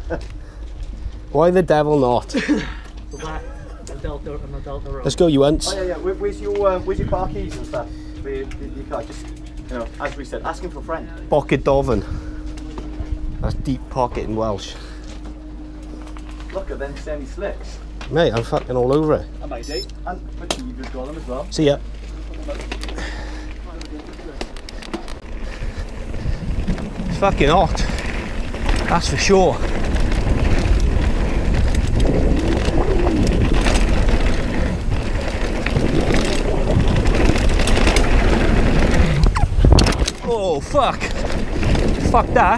Why the devil not? The black, the Delta, and the Delta Road. Let's go, you once. Oh yeah, yeah. Where's your car keys and stuff? Where your car? Just, you know, as we said, asking for a friend. Pocket Doven. That's deep pocket in Welsh. Look at them semi slicks. Mate, I'm fucking all over it. Amazing. And you've just got them as well. See ya. It's fucking hot. That's for sure. Oh fuck. Fuck that.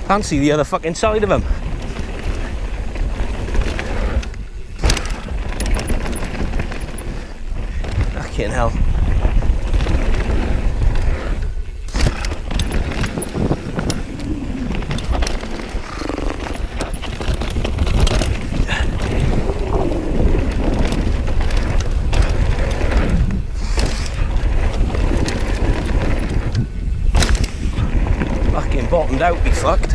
Can't see the other fucking side of him. Fucking hell. Fucking bottomed out, be fucked.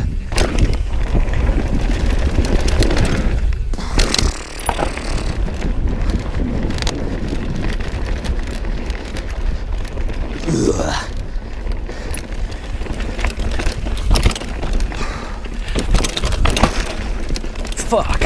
Fuck.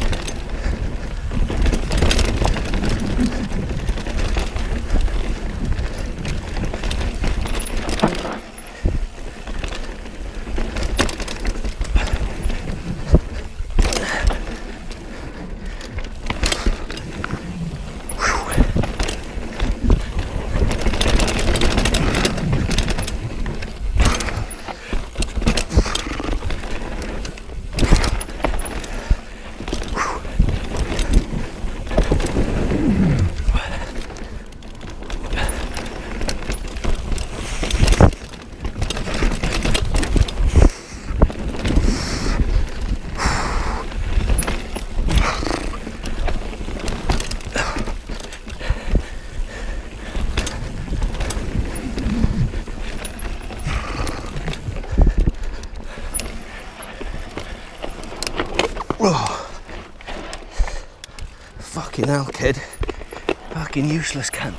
Oh. Fucking hell, kid. Fucking useless cunt.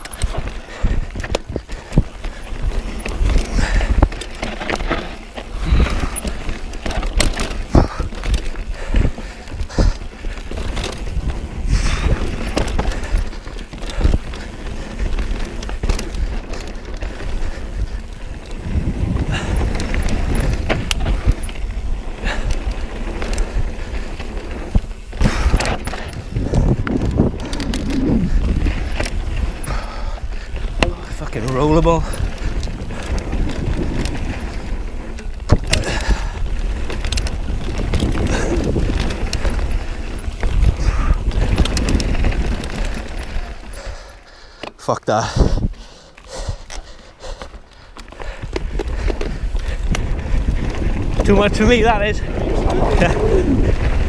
Fucking rollerball. Fuck that. Too much for me, that is.